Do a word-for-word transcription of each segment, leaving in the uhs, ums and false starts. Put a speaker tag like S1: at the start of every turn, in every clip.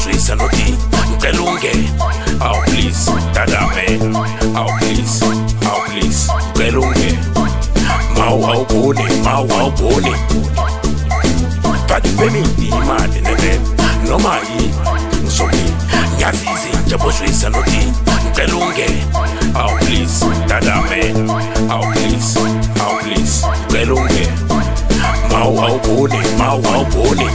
S1: njengoshisa noti ngicela unge. Aw please Dadaman, aw please, aw please ngicela unge. Mawu awuboni, mawu awuboni kade payment imali nene noma yini ngizomi ngiyazi izinto boshisa noti ngicela unge. Aw please Dadaman, aw please, aw please ngicela unge. Mawu awuboni, mawu awuboni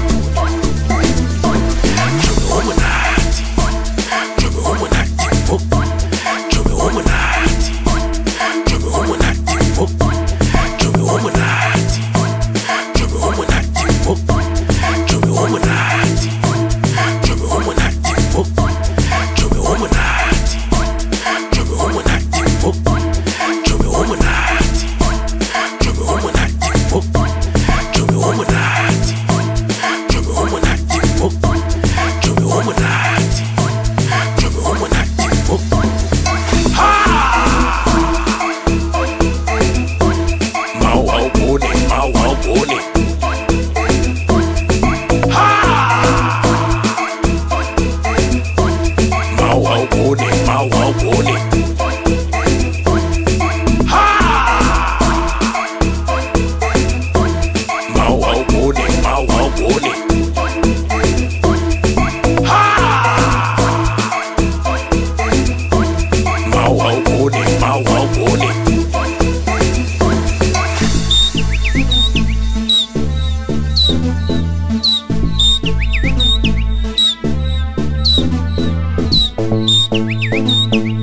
S2: Thank you.